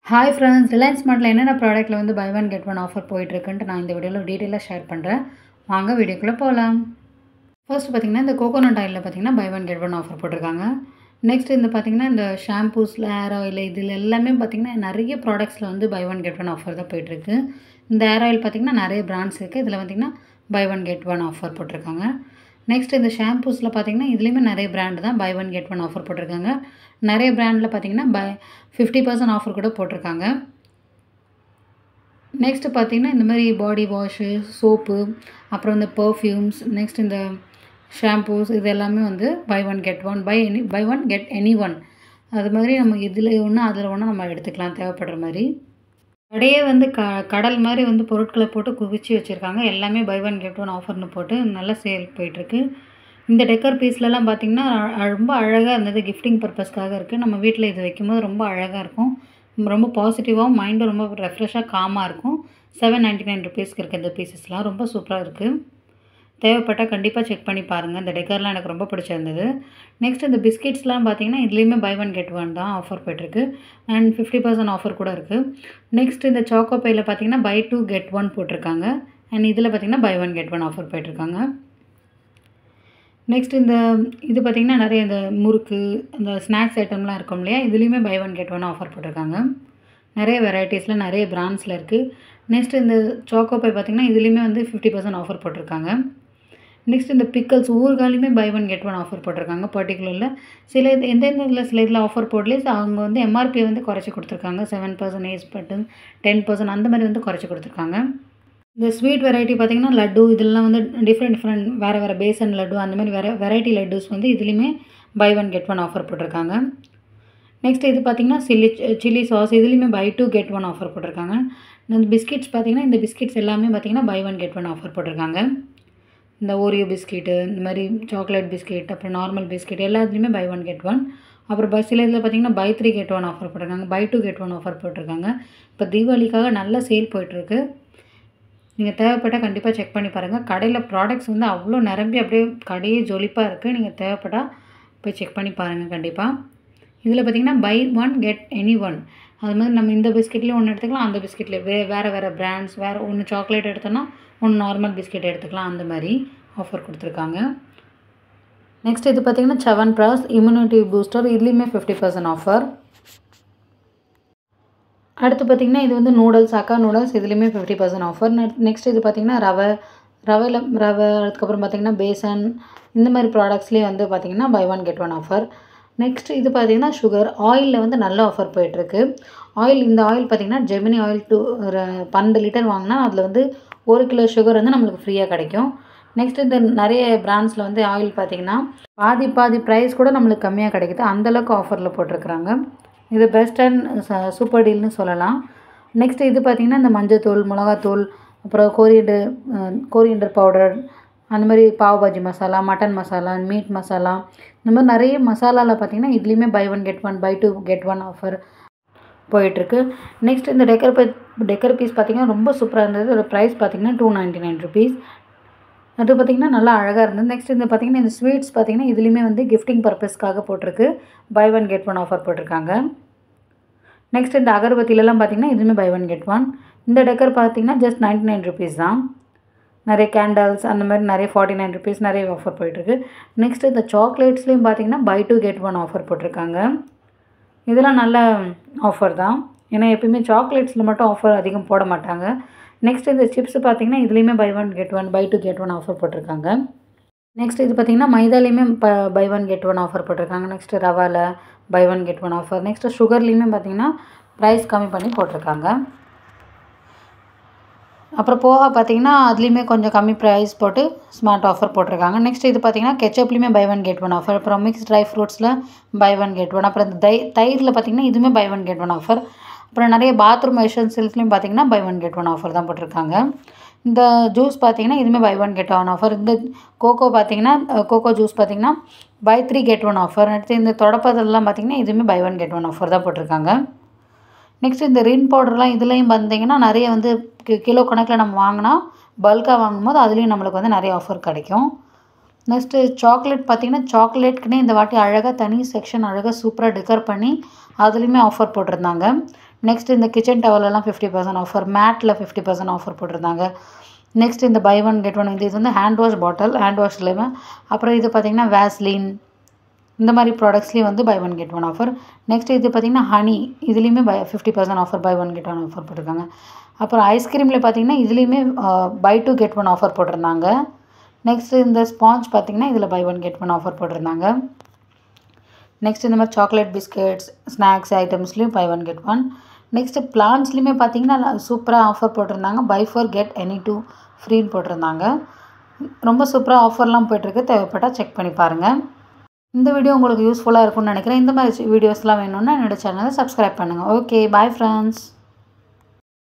Hi friends, Reliance Martல என்னென்ன ப்ராடக்ட்ல வந்து buy one get one offer போயிட்டு இருக்குன்ட்டு நான் இந்த வீடியோவில் டீட்டெயிலாக ஷேர் பண்ணுறேன். வாங்க வீடியோக்குள்ளே போகலாம். ஃபர்ஸ்ட் பார்த்தீங்கன்னா இந்த கோகோனட் ஆயிலில் பார்த்தீங்கன்னா buy one get one offer போட்டிருக்காங்க. நெக்ஸ்ட் இந்த பார்த்தீங்கன்னா இந்த ஷாம்பூஸில் ஹேர் ஆயில் இதில் எல்லாமே பார்த்தீங்கன்னா நிறைய ப்ராடக்ட்ஸில் வந்து buy one get one offer தான் போயிட்டுருக்கு. இந்த ஹேர் ஆயில் பார்த்தீங்கன்னா நிறைய பிராண்ட்ஸ் இருக்குது. இதில் பார்த்தீங்கன்னா buy one get one offer போட்டிருக்காங்க. நெக்ஸ்ட் இந்த ஷாம்பூஸில் பார்த்தீங்கன்னா இதுலேயுமே நிறைய பிராண்டு தான் buy one get one offer போட்டிருக்காங்க. நிறைய பிராண்டில் பார்த்தீங்கன்னா 50% ஆஃபர் கூட போட்டிருக்காங்க. நெக்ஸ்ட்டு பார்த்தீங்கன்னா இந்த மாதிரி பாடி வாஷு, சோப்பு, அப்புறம் இந்த பர்ஃப்யூம்ஸ், நெக்ஸ்ட் இந்த ஷாம்பூஸ் இது எல்லாமே வந்து buy one get one buy one get any one. அது மாதிரி நம்ம இதில் ஒன்று அதில் ஒன்று நம்ம எடுத்துக்கலாம் தேவைப்படுற மாதிரி. கடையே வந்து கடல் மாதிரி வந்து பொருட்களை போட்டு குவிச்சு வச்சுருக்காங்க. எல்லாமே பை ஒன் கெட் ஒன் ஆஃபர்னு போட்டு நல்ல சேல் போயிட்டுருக்கு. இந்த டெக்கர் பீஸ்லலாம் பார்த்திங்கன்னா ரொம்ப அழகாக இருந்தது. கிஃப்டிங் பர்பஸ்க்காக இருக்குது. நம்ம வீட்டில் இது வைக்கும்போது ரொம்ப அழகாக இருக்கும். ரொம்ப பாசிட்டிவாகவும் மைண்டும் ரொம்ப ரெஃப்ரெஷ்ஷாக காமாக இருக்கும். 799 ருபீஸ்க்கு இருக்குது இந்த பீசஸ்லாம். ரொம்ப சூப்பராக இருக்குது. தேவைப்பட்டால் கண்டிப்பாக செக் பண்ணி பாருங்கள். இந்த டெக்கர்லாம் எனக்கு ரொம்ப பிடிச்சிருந்தது. நெக்ஸ்ட் இந்த பிஸ்கெட்ஸ்லாம் பார்த்தீங்கன்னா இதுலேயுமே பை ஒன் கெட் ஒன் தான் ஆஃபர் போய்ட்டுருக்கு. அண்ட் 50% ஆஃபர் கூட இருக்குது. நெக்ஸ்ட் இந்த சாக்கோ பையில் பார்த்தீங்கன்னா பை டூ கெட் ஒன் போட்டிருக்காங்க. அண்ட் இதில் பார்த்தீங்கன்னா buy one get one offer போய்ட்டுருக்காங்க. நெக்ஸ்ட் இது பார்த்திங்கன்னா நிறைய இந்த முறுக்கு, இந்த ஸ்நாக்ஸ் ஐட்டம்லாம் இருக்கும் இல்லையா, இதுலேயுமே buy one get one offer போட்டிருக்காங்க. நிறைய வெரைட்டிஸில் நிறைய பிராண்ட்ஸில் இருக்குது. நெக்ஸ்ட் இந்த சாக்கோ பை பார்த்திங்கன்னா இதுலேயுமே வந்து 50% ஆஃபர் போட்டிருக்காங்க. நெக்ஸ்ட் இந்த பிக்கல்ஸ் ஊறுகாலையுமே buy one get one offer போட்டிருக்காங்க. பர்டிகுலரில் எந்தெந்த இதில் சில இதில் ஆஃபர் போடலே அவங்க வந்து எம்ஆர்பியை வந்து குறைச்சி கொடுத்துருக்காங்க. 7%, 8%, 10% அந்த மாதிரி வந்து குறைச்சி கொடுத்துருக்காங்க. இந்த ஸ்வீட் வெரைட்டி பார்த்திங்கன்னா லட்டு இதெல்லாம் வந்து டிஃப்ரெண்ட் வேறு பேசன் லட்டு அந்த மாதிரி வெரைட்டி லட்டுஸ் வந்து இதுலேயுமே buy one get one offer போட்டிருக்காங்க. நெக்ஸ்ட் இது பார்த்திங்கன்னா சில்லி சாஸ் இதுலேயுமே buy two get one offer போட்டிருக்காங்க. இந்த பிஸ்கெட்ஸ் பார்த்திங்கன்னா இந்த பிஸ்கெட்ஸ் எல்லாமே பார்த்திங்கன்னா buy one get one offer போட்டிருக்காங்க. இந்த ஓரியோ பிஸ்கெட்டு, இந்த மாதிரி சாக்லேட் பிஸ்கெட், அப்புறம் நார்மல் பிஸ்கெட் எல்லாத்துலேயுமே பை ஒன் கெட் ஒன். அப்புறம் சில இதில் பார்த்திங்கன்னா buy three get one offer போட்டிருக்காங்க. Buy two get one offer போட்டிருக்காங்க. இப்போ தீபாவளிக்காக நல்ல சேல் போய்ட்டுருக்கு. நீங்கள் தேவைப்பட்டால் கண்டிப்பாக செக் பண்ணி பாருங்கள். கடையில் ப்ராடக்ட்ஸ் வந்து அவ்வளோ நிரம்பி அப்படியே கடையே ஜொலிப்பாக இருக்குது. நீங்கள் தேவைப்பட்டால் போய் செக் பண்ணி பாருங்கள் கண்டிப்பாக. இதில் பார்த்திங்கன்னா buy one get any one. அது மாதிரி நம்ம இந்த பிஸ்கெட்லேயும் ஒன்று எடுத்துக்கலாம், அந்த பிஸ்கெட்டில் வேறு பிராண்ட்ஸ், ஒன்று சாக்லேட் எடுத்தோன்னா ஒன்று நார்மல் பிஸ்கெட் எடுத்துக்கலாம். அந்த மாதிரி ஆஃபர் கொடுத்துருக்காங்க. நெக்ஸ்ட் இது பார்த்திங்கன்னா செவன் ப்ராஸ் இம்யூனிட்டி பூஸ்டர் இதுலேயுமே 50% ஆஃபர். அடுத்து பார்த்திங்கன்னா இது வந்து நூடுல்ஸ், அக்கா நூடுல்ஸ் இதுலேயுமே 50% ஆஃபர். நெக்ஸ்ட் இது பார்த்திங்கன்னா ரவை அதுக்கப்புறம் பார்த்திங்கன்னா பேசன் இந்த மாதிரி ப்ராடக்ட்ஸ்லேயே வந்து பார்த்திங்கன்னா buy one get one offer. Next இது பார்த்திங்கன்னா சுகர் ஆயிலில் வந்து நல்ல ஆஃபர் போயிட்டுருக்கு. இந்த ஆயில் பார்த்திங்கன்னா ஜெமினி ஆயில் 12 லிட்டர் வாங்கினா அதில் வந்து 1 கிலோ சுகர் வந்து நம்மளுக்கு ஃப்ரீயாக கிடைக்கும். நெக்ஸ்ட் இந்த நிறைய பிராண்ட்ஸில் வந்து ஆயில் பார்த்திங்கன்னா பாதி ப்ரைஸ் கூட நம்மளுக்கு கம்மியாக கிடைக்குது. அந்தளவுக்கு ஆஃபரில் போட்டிருக்கிறாங்க. இது பெஸ்ட் அண்ட் சூப்பர் டீல்னு சொல்லலாம். நெக்ஸ்ட் இது பார்த்திங்கன்னா இந்த மஞ்சத்தூள், மிளகாத்தூள், அப்புறம் கோரியண்டர் பவுடர், அந்த மாதிரி பாவ் பாஜி மசாலா, மட்டன் மசாலா, மீட் மசாலா, இந்த மாதிரி நிறைய மசாலாவில் பார்த்திங்கன்னா இதுலேயுமே buy one get one buy two get one offer போயிட்டுருக்கு. நெக்ஸ்ட் இந்த டெக்கர் பீஸ் பார்த்திங்கன்னா ரொம்ப சூப்பராக இருந்தது. இதோட ப்ரைஸ் பார்த்திங்கன்னா 299 ருபீஸ். அது பார்த்திங்கன்னா நல்லா அழகாக இருந்தது. நெக்ஸ்ட் இந்த பார்த்திங்கன்னா இந்த ஸ்வீட்ஸ் பார்த்திங்கன்னா இதுலேயுமே வந்து கிஃப்டிங் பர்பஸ்க்காக போட்டிருக்கு. Buy one get one offer போட்டிருக்காங்க. நெக்ஸ்ட் இந்த அகர்பத்திலலாம் பார்த்திங்கன்னா இதுவுமே பை ஒன் கெட் ஒன். இந்த டெக்கர் பார்த்திங்கன்னா ஜஸ்ட் 99 ருபீஸ் தான். நிறைய கேண்டல்ஸ் அந்த மாதிரி நிறைய 49 ருபீஸ் நிறைய ஆஃபர் போயிட்டுருக்கு. நெக்ஸ்ட் இந்த சாக்லேட்ஸ்லேயும் பார்த்திங்கன்னா buy two get one offer போட்டிருக்காங்க. இதெல்லாம் நல்ல ஆஃபர் தான். ஏன்னா எப்பயுமே சாக்லேட்ஸில் மட்டும் ஆஃபர் அதிகம் போட மாட்டாங்க. நெக்ஸ்ட் இந்த சிப்ஸ் பார்த்திங்கன்னா இதுலேயுமே buy one get one buy two get one offer போட்டிருக்காங்க. நெக்ஸ்ட் இது பார்த்திங்கன்னா மைதாலேயுமே buy one get one offer போட்டிருக்காங்க. நெக்ஸ்ட் ரவாவில் buy one get one offer. Next சுகர்லேயுமே பார்த்திங்கன்னா ப்ரைஸ் கம்மி பண்ணி போட்டிருக்காங்க. அப்புறம் போக பார்த்திங்கன்னா அதுலேயுமே கொஞ்சம் கம்மி ப்ரைஸ் போட்டு ஸ்மார்ட் ஆஃபர் போட்டிருக்காங்க. நெக்ஸ்ட் இது பார்த்திங்கன்னா கெச்சப்லேயுமே buy one get one offer. அப்புறம் மிக்ஸ் ட்ரை ஃப்ரூட்ஸில் பை ஒன் கெட் ஒன். அப்புறம் இந்த தயிரில் பார்த்திங்கன்னா இதுவுமே buy one get one offer. அப்புறம் நிறைய பாத்ரூம் எசன்சியல்ஸ்லையும் பார்த்திங்கன்னா buy one get one offer தான் போட்டிருக்காங்க. இந்த ஜூஸ் பார்த்திங்கன்னா இதுவுமே buy one get one offer. இந்த கோகோ ஜூஸ் பார்த்திங்கன்னா buy three get one offer. அடுத்து இந்த தொடப்பதெல்லாம் பார்த்திங்கன்னா இதுவுமே buy one get one offer தான் போட்டிருக்காங்க. நெக்ஸ்ட் இந்த ரின் பவுடர்லாம் இதுலேயும் பார்த்திங்கன்னா நிறைய வந்து கிலோ கணக்கில் நம்ம வாங்கினா பல்காக வாங்கும்போது அதுலேயும் நம்மளுக்கு வந்து நிறைய ஆஃபர் கிடைக்கும். நெக்ஸ்ட்டு சாக்லேட் பார்த்திங்கன்னா சாக்லேட்டுக்குன்னே இந்த வாட்டி அழகாக தனி செக்ஷன் அழகாக சூப்பராக டெக்கர் பண்ணி அதுலேயுமே ஆஃபர் போட்டிருந்தாங்க. நெக்ஸ்ட் இந்த கிச்சன் டவலெல்லாம் 50% ஆஃபர், மேட்டில் 50% ஆஃபர் போட்டிருந்தாங்க. நெக்ஸ்ட் இந்த பை ஒன் கெட் ஒன் இது வந்து ஹேண்ட் வாஷ் பாட்டில், ஹேண்ட் வாஷ்லேயுமே. அப்புறம் இது பார்த்திங்கன்னா வேஸ்லின், இந்த மாதிரி ப்ராடக்ட்ஸ்லேயும் வந்து buy one get one offer. Next இது பார்த்திங்கன்னா ஹனி, இதுலேயுமே 50% offer, buy one get one offer போட்டிருக்காங்க. அப்புறம் ஐஸ்கிரீமில் பார்த்திங்கன்னா இதுலேயுமே buy two get one offer போட்டிருந்தாங்க. நெக்ஸ்ட் இந்த ஸ்பாஞ்ச் பார்த்திங்கன்னா இதில் buy one get one offer போட்டிருந்தாங்க. நெக்ஸ்ட் இந்த மாதிரி சாக்லேட் பிஸ்கெட்ஸ், ஸ்நாக்ஸ் ஐட்டம்ஸ்லேயும் buy one get one. Next பிளான்ஸ்லேயுமே பார்த்திங்கன்னா சூப்பராக ஆஃபர் போட்டிருந்தாங்க. Buy four get any two ஃப்ரீன்னு போட்டிருந்தாங்க. ரொம்ப சூப்பராக ஆஃபர்லாம் போய்ட்டுருக்கு, தேவைப்பட்டால் செக் பண்ணி பாருங்கள். இந்த வீடியோ உங்களுக்கு யூஸ்ஃபுல்லாக இருக்கும்னு நினைக்கிறேன். இந்த மாதிரி வீடியோஸ்லாம் வேணும்னா என்னோடய சேனலை சப்ஸ்கிரைப் பண்ணுங்கள். Okay, bye friends.